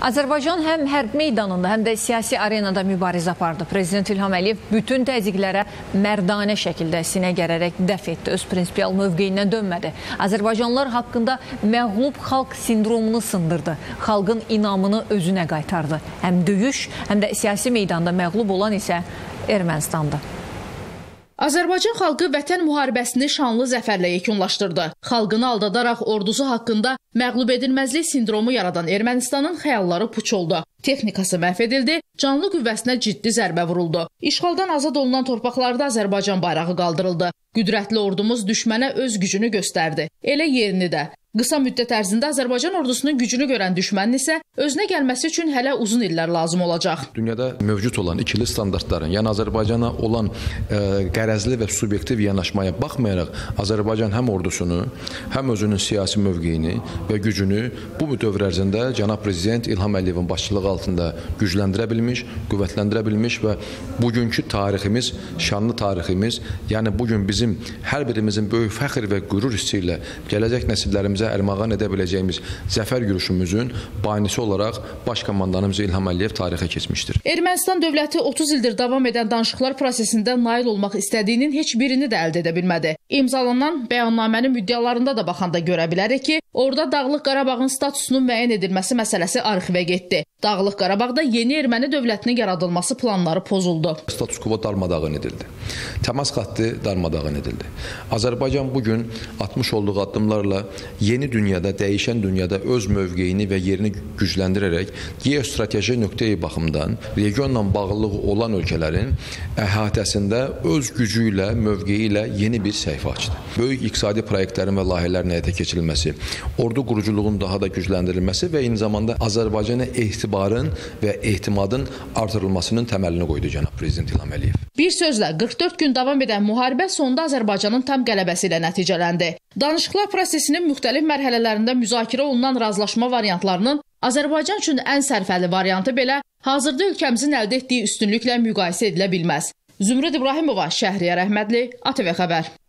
Azərbaycan həm hərb meydanında, həm də siyasi arenada mübarizə apardı. Prezident İlham Əliyev bütün təzyiqlərə mərdanə şəkildə sinə gərərək dəf etdi. Öz prinsipial mövqeyindən dönmədi. Azərbaycanlılar haqqında məğlub xalq sindromunu sındırdı. Xalqın inamını özünə qaytardı. Həm döyüş, həm də siyasi meydanda məğlub olan isə Ermənistandır. Azərbaycan xalqı vətən müharibəsini şanlı zəfərlə yekunlaşdırdı. Xalqını aldadaraq ordusu haqqında məğlub edilməzlik sindromu yaradan Ermənistanın xəyalları puç oldu. Texnikası məhv edildi, canlı qüvvəsinə ciddi zərbə vuruldu. İşğaldan azad olunan torpaqlarda Azərbaycan bayrağı qaldırıldı. Qüdrətli ordumuz düşmənə öz gücünü göstərdi. Elə yerini də. Qısa müddət ərzində Azərbaycan ordusunun gücünü görən düşmənin isə özünə gəlməsi üçün hələ uzun illər lazım olacaq. Dünyada mövcud olan ikili standartların, yəni Azərbaycana olan qərəzli və subyektiv yanaşmaya baxmayaraq, Azərbaycan həm ordusunu, həm özünün siyasi mövqeyini və gücünü bu dövr ərzində cənab Prezident İlham Əliyevin başçılığı altında gücləndirə bilmiş, qüvvətləndirə bilmiş və bugünkü tariximiz, şanlı tariximiz, yəni bugün bizim hər birimizin böyük fəxr və qürur hissi ilə gələcək nəsillərimizə ərmağan edə biləcəyimiz zəfər yürüşümüzün banisi olaraq baş komandanımız İlham Əliyev tarixə keçmişdir. Ermənistan dövləti 30 ildir davam edən danışıqlar prosesində nail olmaq istədiyinin heç birini də əldə edə bilmədi. İmzalanan bəyannamənin müddəalarında da baxanda görə bilərik ki, orada Dağlıq Qarabağın statusunun müəyyən edilməsi məsələsi arxivə getdi. Dağlıq Qarabağda yeni erməni dövlətinin yaradılması planları pozuldu. Status quo darmadağın edildi. Təmas xətti darmadağın edildi. Azərbaycan bugün atmış olduğu addımlarla yeni dünyada, dəyişən dünyada öz mövqeyini və yerini gücləndirərək geostrateji nöqteyi baxımdan regionla bağlılığı olan ölkələrin əhatəsində öz gücü ilə, mövqeyi ilə yeni bir səhifə açdı. Böyük iqtisadi proyektlərin və layihələrin həyata keçirilməsi, ordu quruculuğunun daha da gücləndirilməsi və eyni zamanda Azərbaycana etibarın və etimadın artırılmasının təməlini qoydu cənab Prezident İlham Əliyev. Bir sözlə 44 gün davam edən müharibə sonunda Azərbaycanın tam qələbəsi ilə nəticələndi. Danışıqlar prosesinin müxtəlif mərhələlərində müzakirə olunan razılaşma variantlarının Azərbaycan üçün ən sərfəli variantı belə hazırda ölkəmizin əldə etdiyi üstünlüklə müqayisə edilə bilməz. Zümrüd İbrahimova, Şəhriyar Əhmədli, ATV Xəbər.